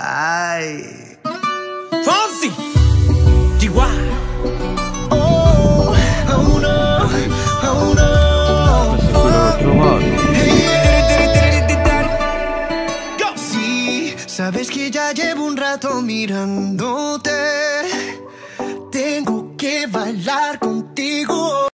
Ay. Fonsi, GY. Oh, oh no, oh no. Questo l'ho trovato. Sí, sabes que ya llevo un rato mirándote. Tengo que bailar contigo.